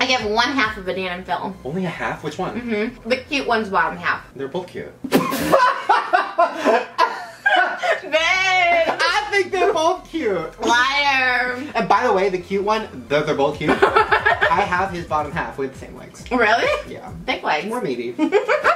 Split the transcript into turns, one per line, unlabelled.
I give 1/2 of a banana peel.
Only a half? Which one?
Mm-hmm. The cute one's bottom half.
They're both cute.
Babe!
I think they're both cute.
Liar!
And by the way, the cute one, they're both cute. I have his bottom half with the same legs.
Really?
Yeah.
Thick legs.
More meaty.